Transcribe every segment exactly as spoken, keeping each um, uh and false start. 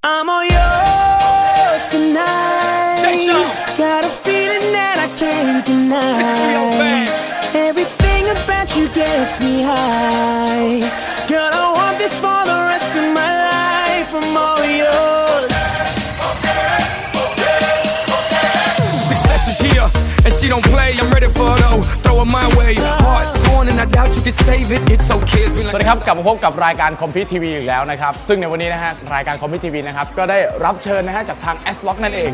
I'm all yours tonight. Got a feeling that I can't deny. Everything about you gets me high. Girl, I want this for the rest of my life. I'm all yours. Success is here, and she don't play. I'm ready for it though. Throw it my way. Heart torn, and I doubt you can save it. It's okay. สวัสดีครับกลับมาพบกับรายการคอมพิวทีวีอีกแล้วนะครับซึ่งในวันนี้นะฮะรายการคอมพิวทีวีนะครับก็ได้รับเชิญนะฮะจากทาง เอส ล็อก นั่นเอง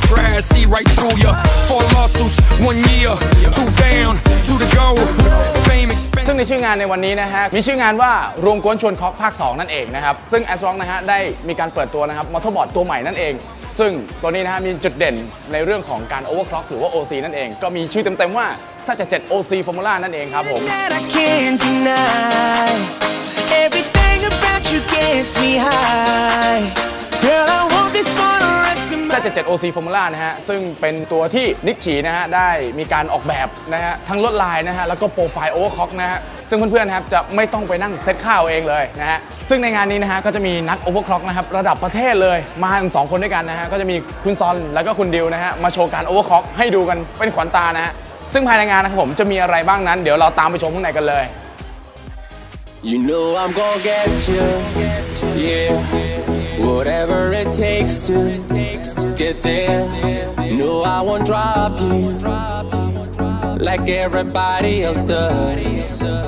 ซึ่งในชื่องานในวันนี้นะฮะมีชื่องานว่ารวมกวนชวนเคาะภาคสองนั่นเองนะครับซึ่ง เอส ล็อก นะฮะได้มีการเปิดตัวนะครับมอเตอร์บอร์ดตัวใหม่นั่นเองซึ่งตัวนี้นะฮะมีจุดเด่นในเรื่องของการโอเวอร์คล็อกหรือว่า โอ ซี นั่นเองก็มีชื่อเต็มๆว่า แซด เจ็ด โอ ซี Formula นั่นเองครับผม แซด เจ็ด โอ ซี Formula นะฮะซึ่งเป็นตัวที่นิกฉีนะฮะได้มีการออกแบบนะฮะทั้งลวดลายนะฮะแล้วก็โปรไฟล์โอเวอร์คล็อกนะฮะซึ่งเพื่อนๆนะครับจะไม่ต้องไปนั่งเซตข้าวเองเลยนะฮะซึ่งในงานนี้นะฮะก็จะมีนักโอเวอร์คล็อกนะครับระดับประเทศเลยมาถึงสองคนด้วยกันนะฮะก็จะมีคุณซอนแล้วก็คุณดิวนะฮะมาโชว์การโอเวอร์คล็อกให้ดูกันเป็นขวัญตานะฮะซึ่งภายในงานนะครับผมจะมีอะไรบ้างนั้นเดี๋ยวเราตามไปชมข้างในกันเลย You know I'm gonna get you, yeah. Whatever it takes to get there. No, I won't drop you like everybody else does.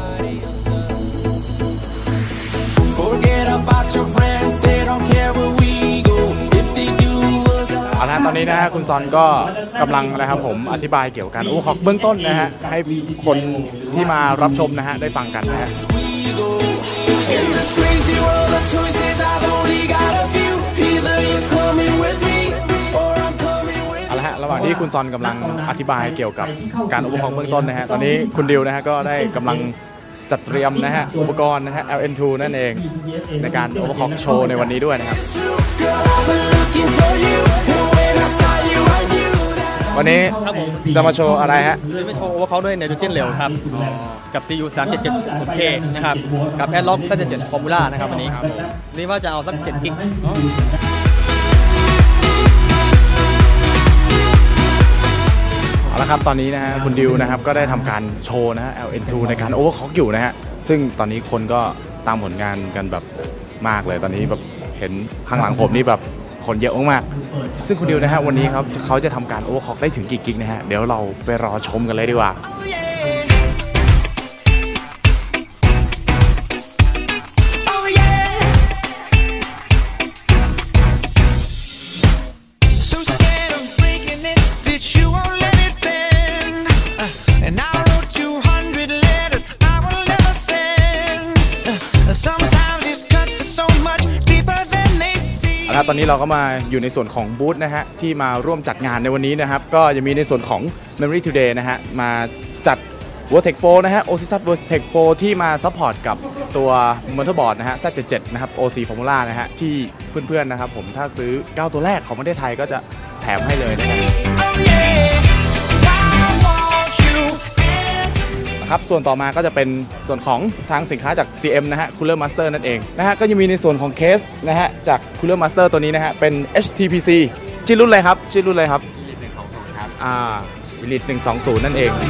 Forget about your friends, they don't care where we go. If they do, เอาละตอนนี้นะฮะคุณซอนก็กำลังนะครับผมอธิบายเกี่ยวกับการโอเวอร์คล็อกเบื้องต้นนะฮะให้คนที่มารับชมนะฮะได้ฟังกันนะฮะเอาละฮะระหว่างที่คุณซอนกำลังอธิบายเกี่ยวกับการโอเวอร์คล็อกเบื้องต้นนะฮะตอนนี้คุณดิวนะฮะก็ได้กำลังจัดเตรียมนะฮะอุปกรณ์นะฮะ แอล เอ็น ทู นั่นเองในการโอเวอร์คล็อกโชว์ในวันนี้ด้วยนะครับวันนี้จะมาโชว์อะไรฮะจะมาโชว์โอเวอร์คล็อกด้วยไนโตรเจนเร็วครับกับ ซี ยู สาม เจ็ด เจ็ด ศูนย์ เค นะครับกับ แอด ล็อก แซด เจ็ด Formula นะครับวันนี้นี่ว่าจะเอาสักเจ็ดกิกเอาละครับตอนนี้นะฮะคุณดิวนะครับก็ได้ทำการโชว์นะฮะ แอล เอ็น ทู ในการโอเวอร์คล็อกอยู่นะฮะซึ่งตอนนี้คนก็ตามผลงานกันแบบมากเลยตอนนี้แบบเห็นข้างหลังผมนี่แบบคนเยอะมากๆซึ่งคุณดิวนะฮะวันนี้ครับเขาจะทำการโอเวอร์คล็อกได้ถึงกี่กิกนะฮะเดี๋ยวเราไปรอชมกันเลยดีกว่าตอนนี้เราก็มาอยู่ในส่วนของบูธนะฮะที่มาร่วมจัดงานในวันนี้นะครับก็จะมีในส่วนของ Memory Today นะฮะมาจัด Vortex โฟร์ นะฮะ โอ ซี Vortex โฟร์ ที่มาซัพพอร์ตกับตัวมอเตอร์บอร์ดนะฮะ แซด เจ็ด เจ็ด นะครับ โอ ซี Formula นะฮะที่เพื่อนๆนะครับผมถ้าซื้อเก้าตัวแรกของประเทศไทยก็จะแถมให้เลยนะครับครับส่วนต่อมาก็จะเป็นส่วนของทางสินค้าจาก ซี เอ็ม นะฮะ Cooler Master นั่นเองนะฮะก็ยังมีในส่วนของเคสนะฮะจาก Cooler Master ตัวนี้นะฮะเป็น เอช ที พี ซี ชื่อรุ่นอะไรครับชื่อรุ่นอะไรครับวิลิตหนึ่งสองศูนย์ครับอ่าวิลิตหนึ่งสองศูนย์นั่นเอง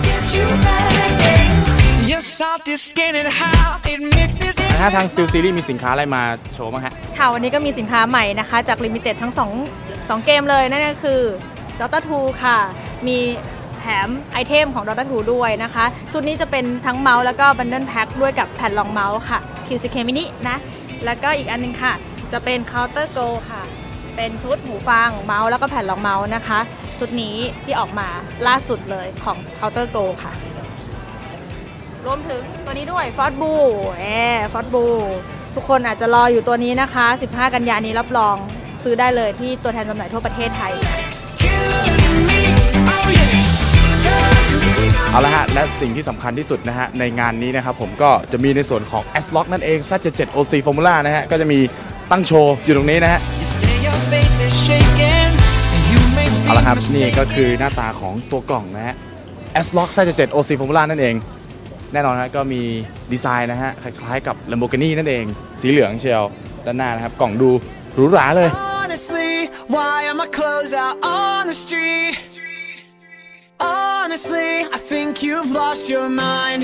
นะฮะทาง Steel Series มีสินค้าอะไรมาโชว์บ้างฮะค่ะวันนี้ก็มีสินค้าใหม่นะคะจาก Limited ทั้งสอง สองเกมเลยนั่นก็คือ Dota ทู ค่ะมีแถมไอเทมของ Dota ทู ด้วยนะคะชุดนี้จะเป็นทั้งเมาส์แล้วก็บันเดิลแพ็คด้วยกับแผ่นรองเมาส์ค่ะ คิว ซี เค Mini นะแล้วก็อีกอันนึงค่ะจะเป็น Counter Go ค่ะเป็นชุดหูฟังเมาส์แล้วก็แผ่นรองเมาส์นะคะชุดนี้ที่ออกมาล่าสุดเลยของ Counter Go ค่ะรวมถึงตัวนี้ด้วย Fort Blue แอร์ Fort Blue ทุกคนอาจจะรออยู่ตัวนี้นะคะสิบห้ากันยายนนี้รับรองซื้อได้เลยที่ตัวแทนจำหน่ายทั่วประเทศไทยเอาละฮะและสิ่งที่สำคัญที่สุดนะฮะในงานนี้นะครับผมก็จะมีในส่วนของ เอส ล็อก นั่นเอง แซด เจ็ด เจ็ด โอ ซี Formula นะฮะก็จะมีตั้งโชว์อยู่ตรงนี้นะฮะเอาละครับนี่ก็คือหน้าตาของตัวกล่องนะฮะ เอส ล็อก แซด เจ็ด เจ็ด โอ ซี Formula นั่นเองแน่นอนนะก็มีดีไซน์นะฮะคล้ายๆกับ Lamborghini นั่นเองสีเหลืองเชียวด้านหน้านะครับกล่องดูหรูหราเลย Honestly, why are my clothes out on the street? Honestly, I think you've lost your mind.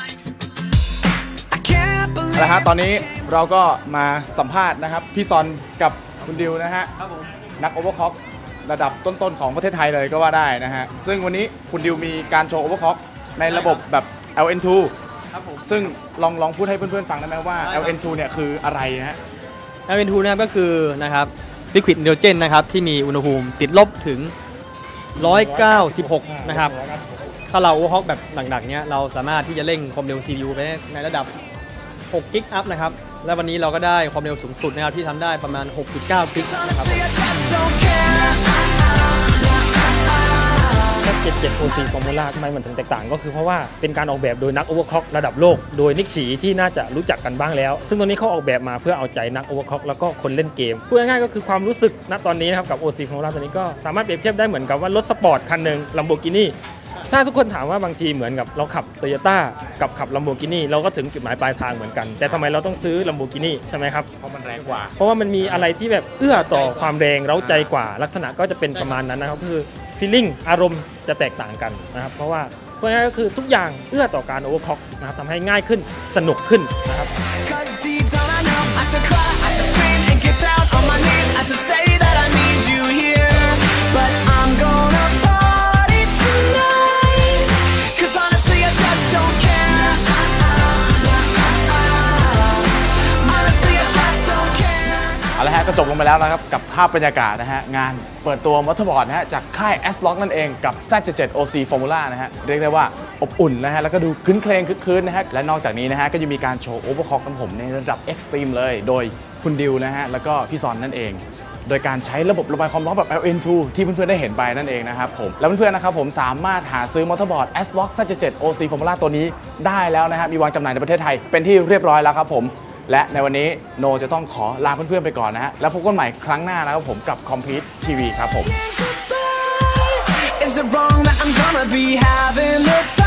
I can't believe นะฮะตอนนี้เราก็มาสัมภาษณ์นะครับพี่ซอนกับคุณดิวนะฮะนักโอเวอร์คล็อกระดับต้นๆของประเทศไทยเลยก็ว่าได้นะฮะซึ่งวันนี้คุณดิวมีการโชว์โอเวอร์คล็อกในระบบแบบ แอล เอ็น ทู ซึ่งลองลองพูดให้เพื่อนๆฟังได้ไหมว่า แอล เอ็น ทู เนี่ยคืออะไรนะฮะแอล เอ็น ทู นะครับก็คือนะครับลิควิดไนโตรเจนนะครับที่มีอุณหภูมิติดลบถึงหนึ่งร้อยเก้าสิบหกนะครับถ้าเราโอเวอร์คล็อกแบบหนักๆเนี้ยเราสามารถที่จะเร่งความเร็ว ซี พี ยู ไปในระดับหกกิกอัพนะครับและวันนี้เราก็ได้ความเร็วสูงสุดนะครับที่ทำได้ประมาณ หกจุดเก้า กิกนะครับเจ็ดสิบเจ็ด โอ ซี Formula ทำไมมันถึงแตกต่างก็คือเพราะว่าเป็นการออกแบบโดยนักโอเวอร์คล็อกระดับโลกโดยนิกฉีที่น่าจะรู้จักกันบ้างแล้วซึ่งตัวนี้เขาออกแบบมาเพื่อเอาใจนักโอเวอร์คล็อกแล้วก็คนเล่นเกมพูดง่ายๆก็คือความรู้สึกณตอนนี้นะครับกับ โอ ซี Formula ตัวนี้ก็สามารถเปรียบเทียบได้เหมือนกับว่ารถสปอร์ตคันหนึ่ง Lamborghini ถ้าทุกคนถามว่าบางทีเหมือนกับเราขับ Toyota กับขับ Lamborghini เราก็ถึงจุดหมายปลายทางเหมือนกันแต่ทำไมเราต้องซื้อ Lamborghini ใช่ไหมครับเพราะมันแรงกว่าเพราะว่ามันมีอะไรที่แบบเอื้อต่อความแรงเร้าใจกว่าลักษณะก็จะเป็นประมาณนั้นนะครับคือfeeling อารมณ์จะแตกต่างกันนะครับเพราะว่าเพราะงั้นก็คือทุกอย่างเอื้อต่อการโอเวอร์คล็อกนะครับทำให้ง่ายขึ้นสนุกขึ้นนะครับเอาละฮะก็จบลงไปแล้วนะครับกับภาพบรรยากาศนะฮะงานเปิดตัวมอเตอร์บอร์ดนะฮะจากค่าย เอส ล็อก นั่นเองกับ แซด เจ็ดสิบเจ็ด โอ ซี Formula นะฮะเรียกได้ว่าอบอุ่นนะฮะแล้วก็ดูคลื้นเครงคึกคืนนะฮะและนอกจากนี้นะฮะก็ยังมีการโชว์โอเวอร์คล็อกของผมในระดับเอ็กซ์ตรีมเลยโดยคุณดิวนะฮะแล้วก็พี่ซอนนั่นเอง โดยการใช้ระบบระบายความร้อนแบบ แอล เอ็น ทู ที่เพื่อนๆได้เห็นไปนั่นเองนะครับผมแล้วเพื่อนๆนะครับผมสามารถหาซื้อมอเตอร์บอร์ด เอส ล็อก แซด เจ็ดสิบเจ็ด โอ ซี Formula ตัวนี้ได้แล้วนะฮะมีวางจำหน่ายในประเทศไทยเป็นที่เรียบร้อยแล้วครับผมและในวันนี้โนจะต้องขอลาเพื่อนๆไปก่อนนะฮะแล้วพบกันใหม่ครั้งหน้านะครับผมกับ Complete ที วี ครับผม Is it wrong that I'm gonna be having the time